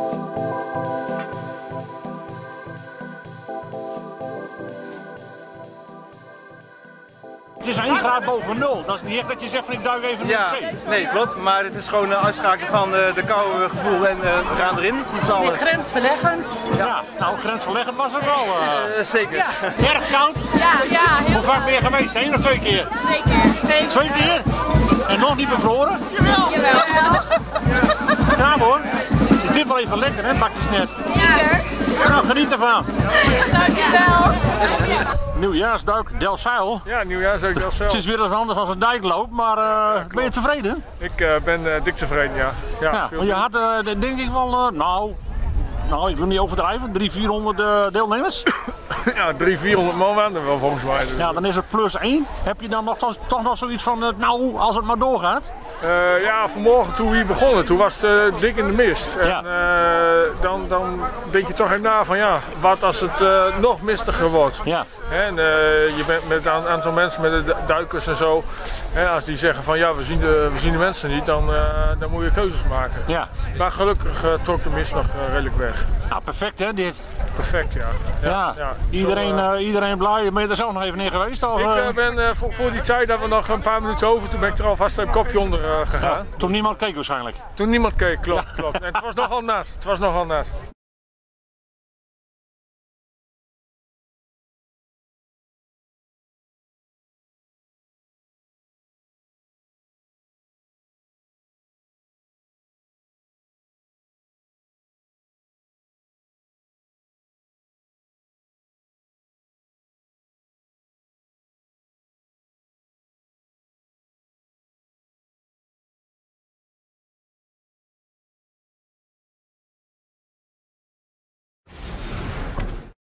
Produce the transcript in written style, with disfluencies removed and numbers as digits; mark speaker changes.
Speaker 1: Het is 1 graad boven nul. Dat is niet echt dat je zegt van ik duik even in de zee.
Speaker 2: Nee, klopt. Maar het is gewoon uitschakeling van de koude gevoel en we gaan erin.
Speaker 3: Grensverleggend.
Speaker 1: Ja, nou grensverleggend was het wel.
Speaker 2: Zeker.
Speaker 3: Ja.
Speaker 1: Erg koud.
Speaker 3: Ja, heel
Speaker 1: Hoe vaak ben je geweest? 1 of 2 keer?
Speaker 3: 2 keer.
Speaker 1: 2 keer? En nog niet bevroren?
Speaker 3: Jawel.
Speaker 1: Ja hoor. Is dit wel even lekker hè, bakjes net?
Speaker 3: Zeker.
Speaker 1: Nou, geniet ervan.
Speaker 3: Dankjewel.
Speaker 1: Nieuwjaarsduik Delfzijl.
Speaker 4: Ja, nieuwjaarsduik Delfzijl.
Speaker 1: Het is weer eens anders dan een dijkloop, maar ben je tevreden?
Speaker 4: Ik ben dik tevreden, ja.
Speaker 1: Ja, want je had denk ik wel, nou ik wil niet overdrijven, 300-400 deelnemers.
Speaker 4: Ja, 300-400 man waren er wel volgens mij. Dus.
Speaker 1: Ja, dan is het +1. Heb je dan nog, toch nog zoiets van, nou, als het maar doorgaat?
Speaker 4: Ja, vanmorgen toen we hier begonnen, toen was het dik in de mist.
Speaker 1: Ja.
Speaker 4: En dan denk je toch even na van ja, wat als het nog mistiger wordt.
Speaker 1: Ja.
Speaker 4: En je bent met een aantal mensen, met de duikers en zo. En als die zeggen van ja, we zien de mensen niet, dan moet je keuzes maken.
Speaker 1: Ja.
Speaker 4: Maar gelukkig trok de mist nog redelijk weg.
Speaker 1: Nou, perfect hè, dit.
Speaker 4: Perfect, ja.
Speaker 1: Ja. Iedereen blij. Ben je er zelf nog even neer geweest? Of,
Speaker 4: ik ben voor die tijd dat we nog een paar minuten over, toen ben ik er alvast een kopje onder gegaan.
Speaker 1: Toen niemand keek waarschijnlijk.
Speaker 4: Toen niemand keek, klopt. En het was nogal naast.